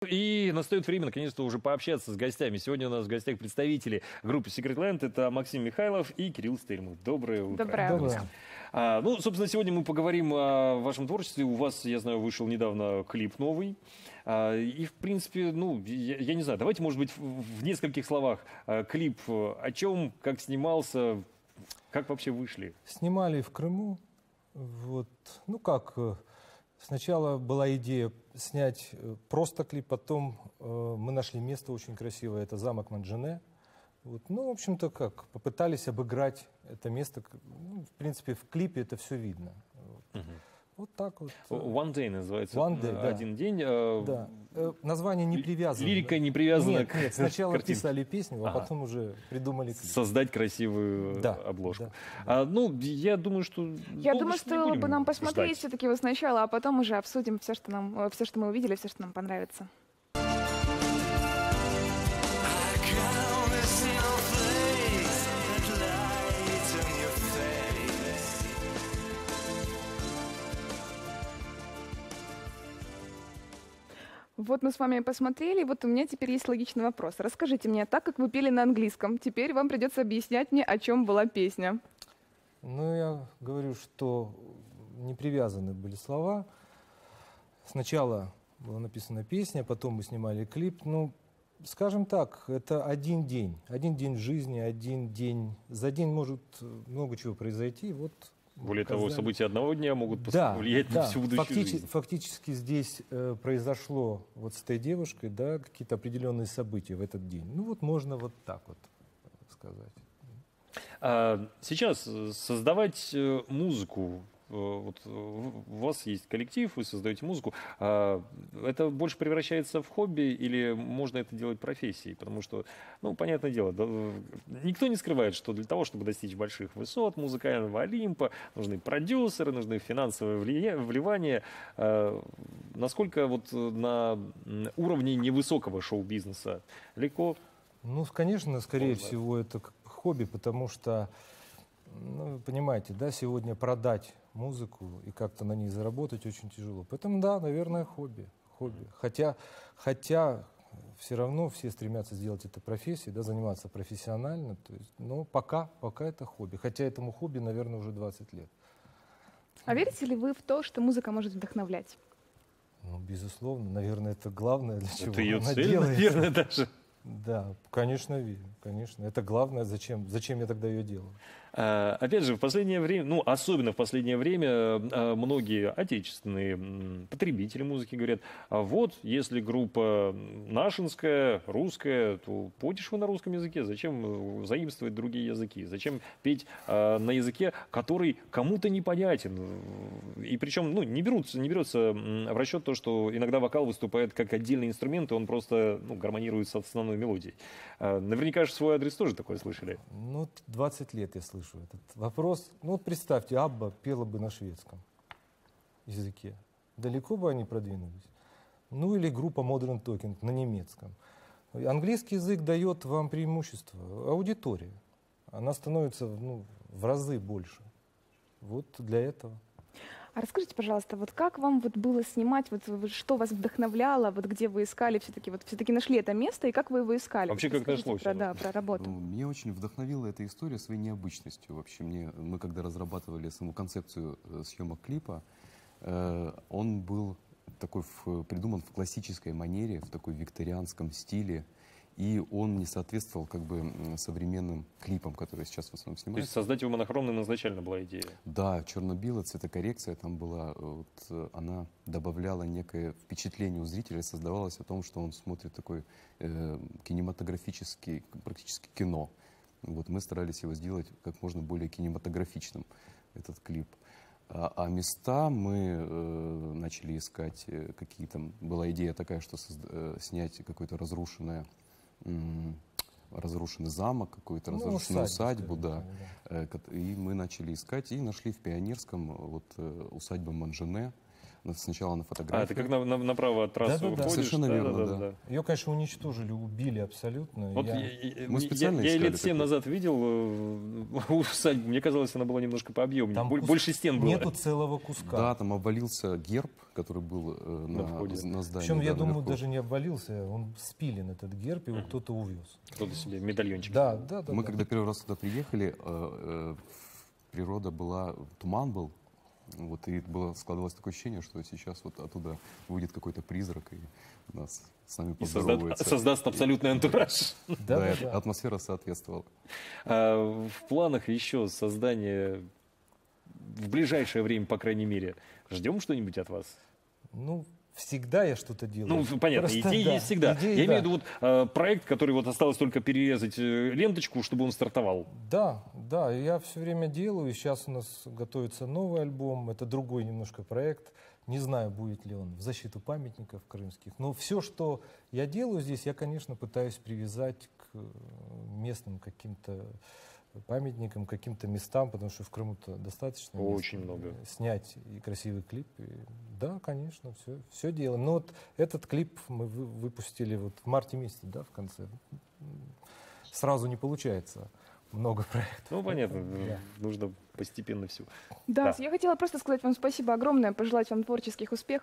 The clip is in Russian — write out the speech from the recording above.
И настает время, наконец-то, уже пообщаться с гостями. Сегодня у нас в гостях представители группы Secretland. Это Максим Михайлов и Кирилл Стельмов. Доброе утро. Доброе утро. Ну, собственно, сегодня мы поговорим о вашем творчестве. У вас, я знаю, вышел недавно клип новый. И, в принципе, ну, я не знаю, давайте, может быть, в нескольких словах. Клип о чем, как снимался, как вообще вышли? Снимали в Крыму. Вот. Ну как, сначала была идея снять просто клип, потом мы нашли место очень красивое, это замок Манджане. Вот. Ну, в общем-то, как, попытались обыграть это место. Ну, в принципе, в клипе это все видно. Вот. Вот так вот. One Day называется. One Day, да. Один день. Да. Название не привязано. Лирика не привязана нет, сначала картинке. писали песню, а потом уже придумали клип. Создать красивую обложку. Да. Ну, я думаю, что... Я думаю, стоило бы нам посмотреть все-таки его сначала, а потом уже обсудим все, что мы увидели, все, что нам понравится. Вот мы с вами посмотрели, вот у меня теперь есть логичный вопрос. Расскажите мне, так как вы пели на английском, теперь вам придется объяснять мне, о чем была песня. Ну, я говорю, что не привязаны были слова. Сначала была написана песня, потом мы снимали клип. Ну, скажем так, это один день в жизни, один день. За день может много чего произойти. Вот. Более того, события одного дня могут повлиять на всю будущую жизнь. Фактически здесь произошло вот с этой девушкой, да, какие-то определенные события в этот день. Ну вот можно вот так вот сказать. Сейчас создавать музыку, вот у вас есть коллектив, вы создаете музыку, это больше превращается в хобби или можно это делать профессией? Потому что, ну, понятное дело, никто не скрывает, что для того, чтобы достичь больших высот музыкального Олимпа, нужны продюсеры, нужны финансовые вливания. Насколько вот на уровне невысокого шоу-бизнеса легко? Ну, конечно, скорее всего, это хобби, потому что, ну, понимаете, да, сегодня продать музыку и как-то на ней заработать очень тяжело. Поэтому, да, наверное, хобби. Хотя все равно все стремятся сделать это профессией, да, заниматься профессионально. То есть, но пока это хобби. Хотя этому хобби, наверное, уже 20 лет. А верите ли вы в то, что музыка может вдохновлять? Ну, безусловно. Наверное, это главное, для чего это ее она цель, делается. наверное, даже. Да, конечно, верю, конечно. Это главное, зачем я тогда ее делаю. Опять же, в последнее время, ну, особенно в последнее время, многие отечественные потребители музыки говорят, вот, если группа нашинская, русская, то пойдешь вы на русском языке, зачем заимствовать другие языки, зачем петь на языке, который кому-то непонятен. И причем, ну, не берется в расчет то, что иногда вокал выступает как отдельный инструмент, и он просто, ну, гармонирует с основной мелодией. Наверняка же в свой адрес тоже такое слышали. Ну, 20 лет я слышу этот вопрос. Ну, вот представьте, Абба пела бы на шведском языке. Далеко бы они продвинулись. Ну, или группа Modern Talking на немецком. Английский язык дает вам преимущество. Аудитория. Она становится, ну, в разы больше. Вот для этого. А расскажите, пожалуйста, вот как вам вот было снимать, вот что вас вдохновляло, вот где вы искали все-таки нашли это место, и как вы его искали? Вообще, как нашлось? Про работу. Ну, меня очень вдохновила эта история своей необычностью. Вообще, мы когда разрабатывали саму концепцию съемок клипа, он был такой придуман в классической манере, в такой викторианском стиле. И он не соответствовал как бы современным клипам, которые сейчас в основном снимаются. То есть создать его монохромным изначально была идея? Да, черно-белая цветокоррекция там была, вот, она добавляла некое впечатление у зрителя, создавалось о том, что он смотрит такой кинематографический, практически кино. Вот мы старались его сделать как можно более кинематографичным, этот клип. А места мы начали искать какие-то... Была идея такая, что снять какое-то разрушенный замок, какую-то разрушенную усадьбу, да. И мы начали искать и нашли в Пионерском вот усадьбу Манджане. Сначала на фотографии. это как направо от трассы Да-да-да. выходишь. Совершенно верно, да. Ее, конечно, уничтожили, убили абсолютно. Вот Мы специально я искали лет 7 такой. назад видел усадьбу. Мне казалось, она была немножко пообъемнее. Там Больше стен было. Нету целого куска. Да, там обвалился герб, который был На входе. на здании. Причем, я да, думаю, наверху. даже не обвалился, он спилен, этот герб, его кто-то увез. Кто-то себе медальончик. Да, да, да. Мы да. когда первый раз туда приехали, природа была, туман был, вот, и складывалось такое ощущение, что сейчас вот оттуда выйдет какой-то призрак и нас с нами И поздоровается. создаст абсолютный антураж. Да, Да, да, эта да. атмосфера соответствовала. В планах еще создание в ближайшее время, по крайней мере. Ждем что-нибудь от вас? Ну, всегда я что-то делаю. Ну, понятно, Просто идеи да, есть всегда. идеи, Я да. имею в виду вот проект, который вот осталось только перерезать ленточку, чтобы он стартовал. Да, да, я все время делаю. И сейчас у нас готовится новый альбом. Это другой немножко проект. Не знаю, будет ли он в защиту памятников крымских. Но все, что я делаю здесь, я, конечно, пытаюсь привязать к местным каким-то памятникам, каким-то местам, потому что в Крыму-то достаточно мест, Очень много. снять и красивый клип. И да, конечно, все делаем. Но вот этот клип мы выпустили вот в марте месяце, да, в конце. Сразу не получается много проектов. Ну, понятно, Да. нужно постепенно все. Да, Да. я хотела просто сказать вам спасибо огромное, пожелать вам творческих успехов.